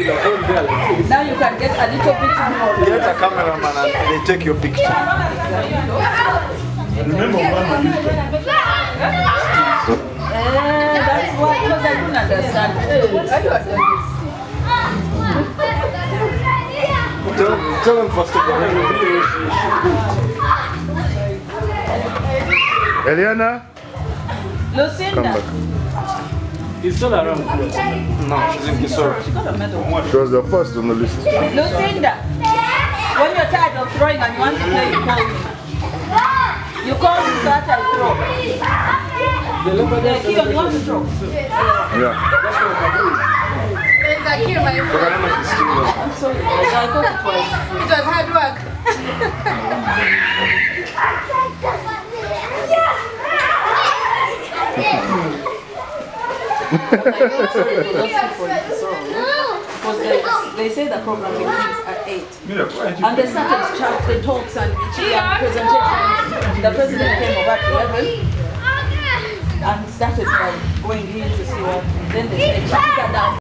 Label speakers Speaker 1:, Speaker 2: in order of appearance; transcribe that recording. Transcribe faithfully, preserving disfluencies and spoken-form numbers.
Speaker 1: Now you can get a little bit more.
Speaker 2: Get a cameraman and they take your picture.
Speaker 3: Remember one
Speaker 1: Uh, that's why, because I couldn't understand. How do I do this?
Speaker 2: Tell, tell them first of all.
Speaker 3: Eliana?
Speaker 1: Lucinda.
Speaker 2: He's still around. No, she's in Kisoro.
Speaker 1: She got a medal.
Speaker 3: She was the first on the list.
Speaker 1: Lucinda, when you're tired of throwing and you want to play, you call me. You call me so that I throw. Yeah, Kion, you want to throw?
Speaker 3: Yeah.
Speaker 4: It's like here, my friend.
Speaker 1: I'm sorry, I thought it was.
Speaker 4: It was hard work.
Speaker 1: Because they, they say the program begins at eight. And they started chat, the talks and tea and presentations. The president came over at eleven and started by going in to see what. Then they said, shut that down.